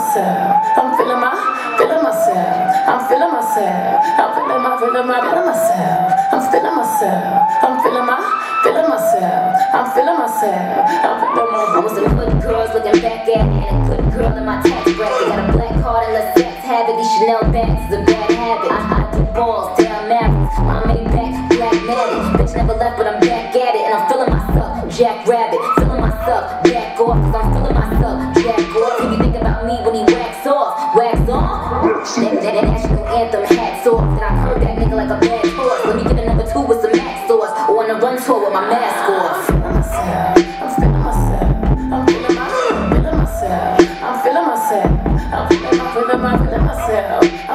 myself. I'm feeling myself. I'm feeling myself. I'm feeling myself. I'm feeling myself. I'm feeling myself. I'm feeling myself. I'm feeling myself. I was some hood girls looking back at me, and a good girl in my tax bracket. Got a black card and let's sex habit. These Chanel bags is a bad habit. I do balls, down Mavericks. My Maybach, black Matic. Bitch never left, but I'm back at it, and I'm feeling myself. Jack Rabbit, feeling myself. Back off, cause I'm feeling myself. Jack off. If you think about me when he wax off, wax on. That national anthem, hats off. Then I heard that nigga like a bad horse. Let me get a number 2 with some max sauce, or on a run tour with my mask off. I'm feeling myself. I'm feeling myself. I'm feeling myself. I'm feeling myself. I'm feeling myself.